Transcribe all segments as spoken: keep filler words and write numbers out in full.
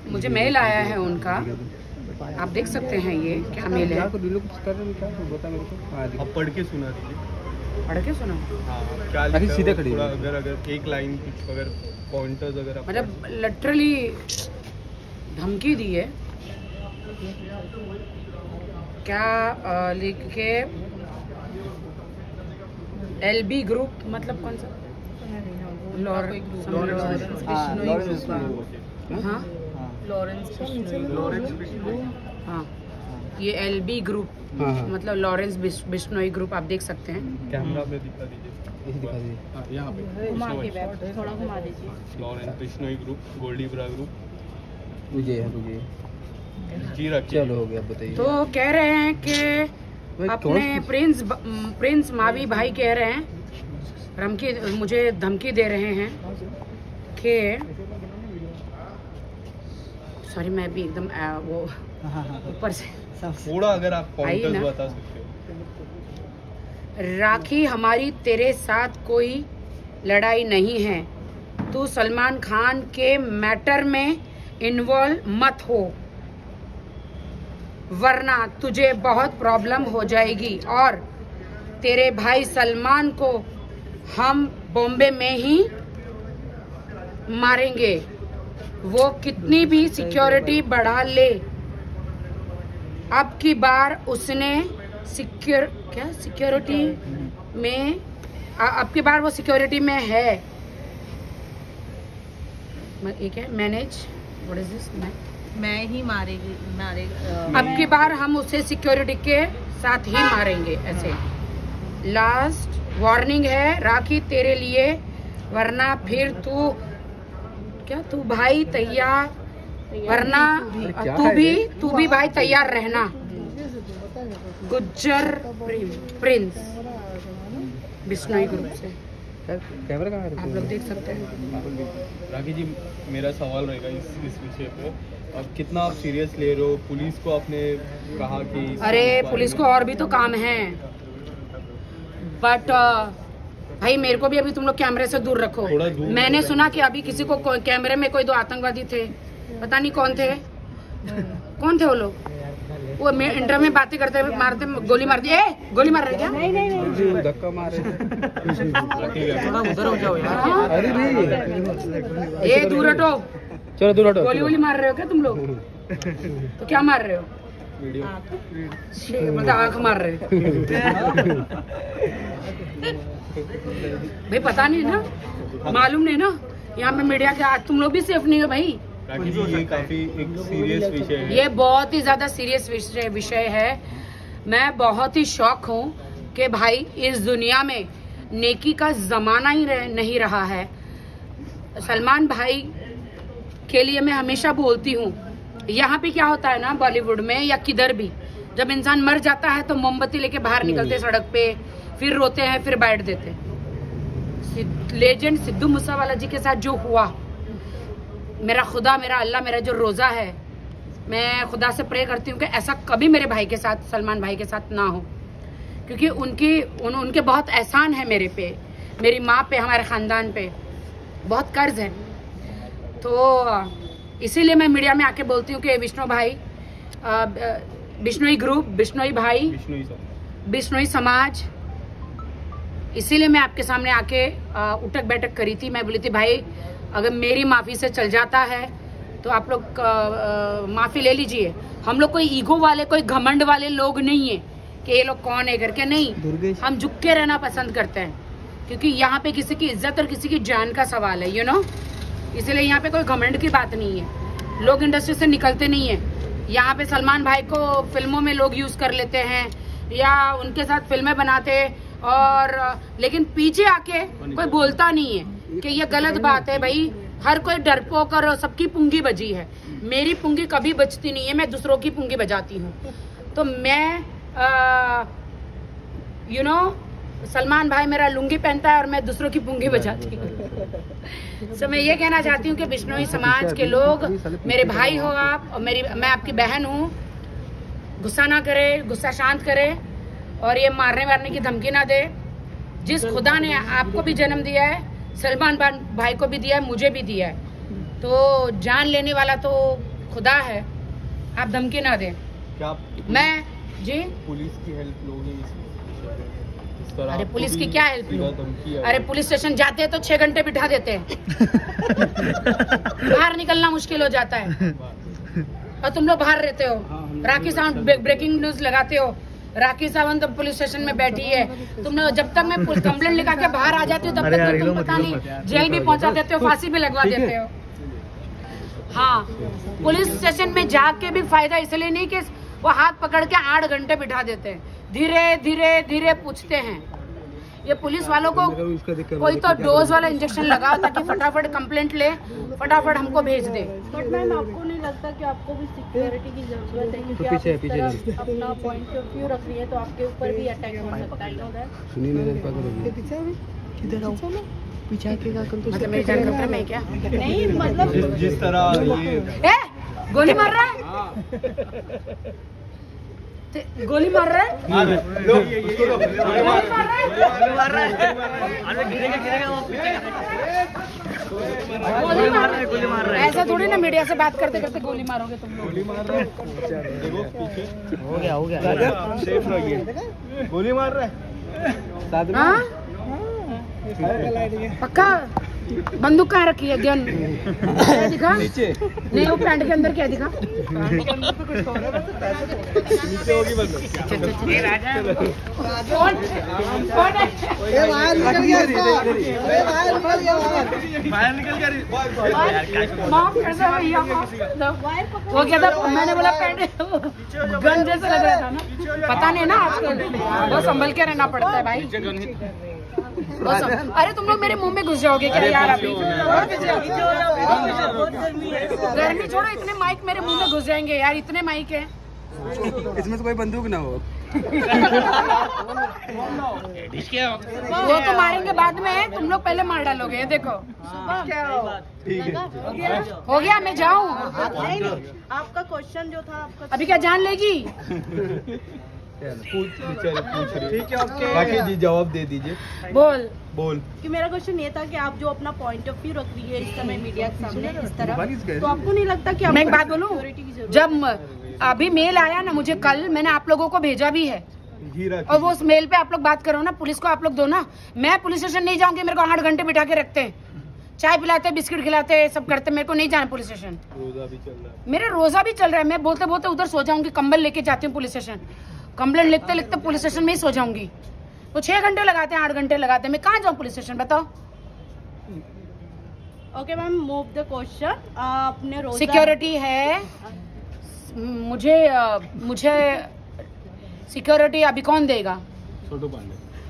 मुझे मेल आया है उनका, आप देख सकते हैं ये क्या मेल है। आप पढ़ के सुना दीजिए। पढ़ के सुना? हाँ, क्या लिखा सीधे खड़ी अगर अगर एक लाइन कुछ अगर पॉइंटर्स अगर मतलब लिटरली धमकी दी है क्या आ, लिख के एल बी ग्रुप, मतलब कौन सा लॉरेंस हाँ हाँ ये एल बी ग्रुप मतलब लॉरेंस बिश्नोई ग्रुप, आप देख सकते हैं। कैमरा में दिखा दीजिए, दिखा दीजिए यहाँ पे घुमा के थोड़ा घुमा दीजिए। Lawrence Bishnoi group, Goldy Brar group, मुझे है मुझे जी रखिए। चलो हो गया, बताइए। तो कह रहे हैं कि अपने प्रिंस प्रिंस मावी भाई कह रहे हैं, धमकी मुझे धमकी दे रहे हैं कि सॉरी मैं भी एकदम आ, वो ऊपर से थोड़ा अगर आप पॉइंटर्स बता सकते हो। राखी हमारी तेरे साथ कोई लड़ाई नहीं है, तू सलमान खान के मैटर में इन्वॉल्व मत हो वरना तुझे बहुत प्रॉब्लम हो जाएगी और तेरे भाई सलमान को हम बॉम्बे में ही मारेंगे, वो कितनी भी सिक्योरिटी बढ़ा ले। अब की बार उसने सिक्योर क्या सिक्योरिटी में अब की बार वो सिक्योरिटी में है, ये क्या मैनेज व्हाट इज दिस मैं ही मारेगी मारेगी अब की बार हम उसे सिक्योरिटी के साथ ही मारेंगे। ऐसे लास्ट वार्निंग है राखी तेरे लिए, वरना फिर तू क्या तू भाई तैयार वरना तू भी तू भी भाई तैयार रहना। गुज्जर प्रिंस बिश्नोई ग्रुप से कैमरा कहाँ है? आप लोग देख सकते हैं। राखी जी मेरा सवाल रहेगा इस इस विषय पे, अब कितना आप सीरियस ले रहे हो? पुलिस को आपने कहा कि अरे पुलिस को और भी तो काम है, बट भाई मेरे को भी अभी तुम लोग कैमरे से दूर रखो। दूर मैंने सुना कि अभी किसी को कैमरे में कोई दो आतंकवादी थे, पता नहीं कौन थे कौन थे वो लोग, वो इंटरव्यू में बातें करते हुए मारते गोली मार दी। ए गोली मार रहे क्या? नहीं नहीं नहीं धक्का मारे। थोड़ा उधर हो जाओ यार। अरे नहीं ये दूर हटो, चलो दूर हटो। गोली वोली मार रहे हो क्या तुम लोग? तो क्या मार रहे हो? मतलब आंख मार रहे भाई, पता नहीं ना, मालूम नहीं ना, यहाँ पे मीडिया के आज तुम लोग भी सेफ नहीं हो भाई। राखी जी ये काफी एक सीरियस विषय है, ये बहुत ही ज्यादा सीरियस विषय विषय है। मैं बहुत ही शौक हूँ कि भाई इस दुनिया में नेकी का जमाना ही रह, नहीं रहा है। सलमान भाई के लिए मैं हमेशा बोलती हूँ, यहाँ पे क्या होता है ना बॉलीवुड में या किधर भी, जब इंसान मर जाता है तो मोमबत्ती लेके बाहर निकलते सड़क पे, फिर रोते हैं, फिर बैठ देते। लेजेंड सिद्धू मूसेवाला जी के साथ जो हुआ, मेरा खुदा मेरा अल्लाह मेरा जो रोजा है, मैं खुदा से प्रे करती हूँ कि ऐसा कभी मेरे भाई के साथ, सलमान भाई के साथ ना हो, क्योंकि उनकी उन, उनके बहुत एहसान है मेरे पे, मेरी माँ पे, हमारे खानदान पे बहुत कर्ज है। तो इसीलिए मैं मीडिया में आके बोलती हूँ कि विष्णु भाई, बिश्नोई ग्रुप, बिश्नोई भाई, बिश्नोई समाज, इसीलिए मैं आपके सामने आके उठक बैठक करी थी। मैं बोली थी भाई अगर मेरी माफी से चल जाता है तो आप लोग माफी ले लीजिए। हम लोग कोई ईगो वाले, कोई घमंड वाले लोग नहीं है कि ये लोग कौन है करके, नहीं, हम झुक के रहना पसंद करते हैं, क्योंकि यहाँ पे किसी की इज्जत और किसी की जान का सवाल है, यू नो। इसलिए यहाँ पे कोई घमंड की बात नहीं है, लोग इंडस्ट्री से निकलते नहीं है। यहाँ पे सलमान भाई को फिल्मों में लोग यूज कर लेते हैं या उनके साथ फिल्में बनाते, और लेकिन पीछे आके कोई बोलता नहीं है कि ये गलत बात है। भाई हर कोई डरपोक और सबकी पुंगी बजी है, मेरी पुंगी कभी बजती नहीं है, मैं दूसरों की पुंगी बजाती हूँ। तो मैं यू नो सलमान भाई मेरा लुंगी पहनता है और मैं दूसरों की पुंगी बजाती हूँ। so, मैं ये कहना चाहती हूँ कि बिश्नोई समाज के लोग, मेरे भाई हो आप और मेरी मैं आपकी बहन हूँ, गुस्सा ना करे, गुस्सा शांत करे और ये मारने मारने की धमकी ना दे। जिस खुदा ने आपको भी जन्म दिया है, सलमान भाई को भी दिया है, मुझे भी दिया है, तो जान लेने वाला तो खुदा है, आप धमकी ना दें। क्या आप मैं जी पुलिस की हेल्प लोगे इस इस तरह? अरे आपको पुलिस भी की क्या हेल्प सीधा लूं? धमकी है। अरे पुलिस स्टेशन जाते हैं तो छह घंटे बिठा देते हैं। बाहर निकलना मुश्किल हो जाता है और तुम लोग बाहर रहते हो। राखी सावंत ब्रेकिंग न्यूज लगाते हो, राखी सावंत पुलिस स्टेशन में बैठी है। तुम लोग जब तक मैं कंप्लेंट लिखा के बाहर आ जाती हूँ तब तक तो तुम पता नहीं जेल भी पहुंचा देते हो, फांसी भी लगवा देते हो। हाँ, पुलिस स्टेशन में जाके भी फायदा इसलिए नहीं कि वो हाथ पकड़ के आठ घंटे बिठा देते हैं, धीरे धीरे धीरे पूछते हैं। ये पुलिस वालों को कोई तो डोज वाला इंजेक्शन लगाओ ताकि फटाफट कंप्लेंट ले, फटाफट हमको भेज दे। बट मैम आपको नहीं लगता कि आपको भी सिक्योरिटी की जरूरत है, क्योंकि तो आप पीछे- इस पीछे तरह चल। अपना पॉइंट ऑफ व्यू रख रही है तो आपके ऊपर भी अटैक हो सकता है। सुनिए मेरे पास किधर आओ पीछे आकेगा कल तो मतलब मेरी जान खतरे में है क्या? नहीं मतलब जिस जिस तरह ये ए, गोली मार रहा है? ते- गोली मार रहा है? मार लो उसको लो गोली मार रहा है? गोली मार रहा है, गोली मार रहा है। ऐसा थोड़ी ना मीडिया से बात करते करते गोली मारोगे तुम लोग। गोली मार रहा है देखो पीछे हो गया हो गया सेफ रहिए। गोली मार रहा है हाँ? पक्का बंदूक कहाँ रखी है? गन क्या दिखा? नीचे नहीं, वो पैंट के अंदर क्या दिखा? नीचे होगी बंदूक। कौन? कौन है? बाहर निकल गया माफ कर दो भैया, माफ कर दो। वो क्या था, मैंने बोला पैंट गन जैसा लग रहा था ना, पता नहीं ना आजकल वो संभल के रहना पड़ता है भाई। वो सं- अरे तुम लोग मेरे मुंह में घुस जाओगे क्या यार? अभी गर्मी छोड़ो, इतने माइक मेरे मुंह में घुस जाएंगे यार, इतने माइक है। इसमें तो कोई बंदूक ना हो। वो तो मारेंगे बाद में, तुम लोग पहले मार डालोगे। देखो ठीक है हो गया, मैं जाऊँ? आपका क्वेश्चन जो था आपका अभी क्या जान लेगी? पूछ बेचारे पूछ रहे ठीक है ओके राखी जी जवाब दे दीजिए। बोल बोल कि मेरा क्वेश्चन ये था कि आप जो अपना पॉइंट ऑफ व्यू रख रही है इस समय मीडिया के सामने इस तरह, तो आपको नहीं लगता कि मैं एक बात बोलूं? सिक्योरिटी की जरूरत जब म- अभी मेल आया ना मुझे कल, मैंने आप लोगों को भेजा भी है हीरा और वो उस मेल पे आप लोग बात करो ना, पुलिस को आप लोग दो ना। मैं पुलिस स्टेशन नहीं जाऊंगी, मेरे को आठ घंटे बिठा के रखते हैं, चाय पिलाते, बिस्किट खिलाते, सब करते, मेरे को नहीं जाना पुलिस स्टेशन। रोजा भी चल रहा है मेरे रोजा भी चल रहा है, मैं बोलते बोलते उधर सो जाऊंगी, कंबल लेके जाती हूँ पुलिस स्टेशन, कंप्लेंट लिखते लिखते पुलिस स्टेशन में ही सो जाऊंगी। वो छह घंटे लगाते हैं, आठ घंटे लगाते हैं, मैं कहाँ जाऊँ पुलिस स्टेशन बताओ? Okay ma'am, move the question. आपने रोजा सिक्योरिटी है मुझे, अ, मुझे सिक्योरिटी अभी कौन देगा? छोटू पांडे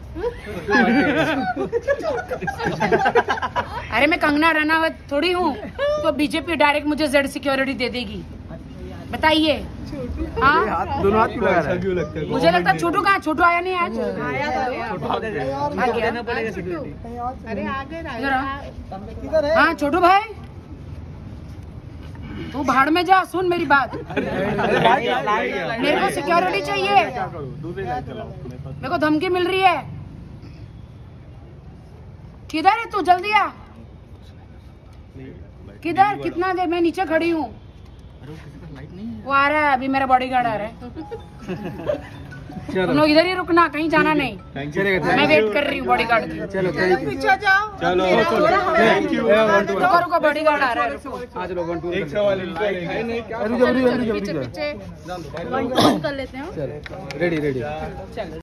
अरे मैं कंगना रनावत थोड़ी हूँ तो बीजेपी डायरेक्ट मुझे जेड सिक्योरिटी दे देगी? बताइए। हाँ, दोनों हाथ क्यों लगा ऐसा क्यों लगता है मुझे लगता है छोटू कहाँ? छोटू आया नहीं आज? आया था आ गया। अरे आगे जरा। हाँ छोटू भाई, तू भाड़ में जा, सुन मेरी बात। मेरे को सिक्योरिटी चाहिए, मेरे को धमकी मिल रही है। किधर है तू? जल्दी आ। किधर? कितना दे? मैं नीचे खड़ी हूँ, वो आ रहा है अभी, मेरा बॉडीगार्ड आ रहा है। तुम लोग इधर ही रुकना, कहीं जाना नहीं, मैं वेट कर रही हूँ बॉडीगार्ड की। चलो पीछे जाओ। चलो थैंक यू रुको रुको, बॉडीगार्ड आ रहा है, रुको। हाँ चलो वन टू एक सवाल इनका रहेगा। रुको रुको रुको पीछे पीछे कर लेते हैं। चलो रेडी रेडी चलो।